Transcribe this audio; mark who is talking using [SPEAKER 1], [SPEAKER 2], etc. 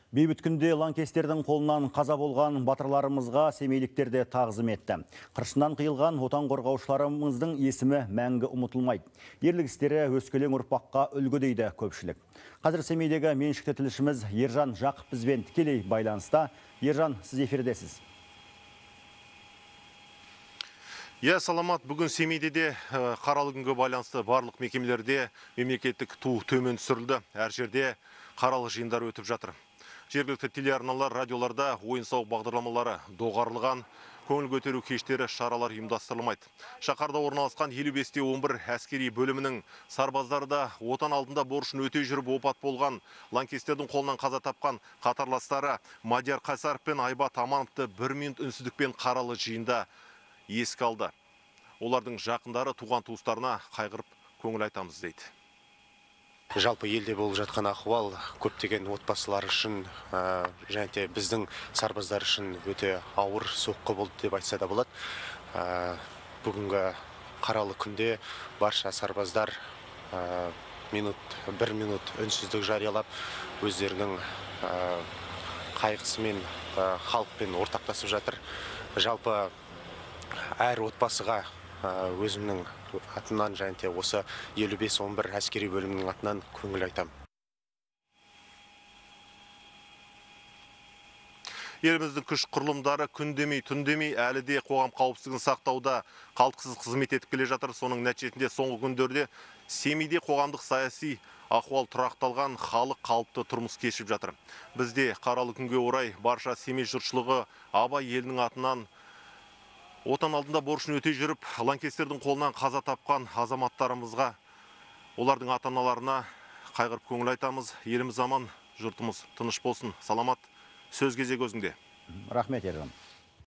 [SPEAKER 1] Бейбіт күнде лаңкестердің қолынан қаза болған батырларымызға семейліктерде тағзым етті. Қыршынан қиылған отан қорғаушыларымыздың есімі мәңгі ұмытылмайды. Ерлік істері өскелең ұрпаққа үлгі дейді көпшілік. Қазір Семейдегі меншікті тілшіміз Ержан Жақып бізбен тікелей байланыста. Ержан, сіз эфирдесіз.
[SPEAKER 2] Саламат, бүгін Семейде де қаралы күнге байланысты барлық мекемелерде мемлекеттік ту төмен түсірілді. Әр жерде қаралы жиындар өтіп жатыр. Жергілікті телеарналар, радиоларда ойын-сауық бағдарламалары доғарылған, көңіл көтеру кештері, шаралар ұйымдастырылмайды. Шаһарда орналасқан 55-11 әскери бөлімінің сарбаздары да отан алдында борышын өтей жүріп опат болған лаңкестердің қолынан қаза тапқан қатарластары Мадияр Қайсаров пен Айбат Амановты 1 минут үнсіздікпен қаралы жиында еске алды. Олардың жақындары туған туыстарына қайғырып көңіл айтамыз дейді.
[SPEAKER 3] Жалпы елде болып жатқан ахуал көптеген отбасылар үшін және біздің сарбаздар үшін өте ауыр соққы болды деп айтса да болады. Бүгінгі қаралы күнде барша сарбаздар 1 минут үнсіздік жариялап, өздерінің қайғысымен халықпен ортақтасып жатыр. Жалпы әр отбасыға өзімнің атынан және осы 55-11 әскери бөлімінің атынан көңіл айтам.
[SPEAKER 2] Еліміздің күш құрылымдары күндемей, түндемей әлі де қоғам қауіпсіздігін сақтауда қалтқысыз қызмет етіп келе жатыр. Соның нәтижесінде соңғы күндерде Семейде қоғамдық саяси ахуал тұрақталған, халық қалыпты тұрмыс кешіп жатыр. Бізде қаралы күнге орай барша Семей жұртшылығы Абай елінің атынан отан алдында борышын өтей жүріп, лаңкестердің қолынан қаза тапқан азаматтарымызға, олардың ата-аналарына қайғырып көңіл айтамыз. Еліміз аман, жұртымыз тыныш болсын. Саламат, сөз кезегі өзіңде.
[SPEAKER 1] Рахмет, Ержан.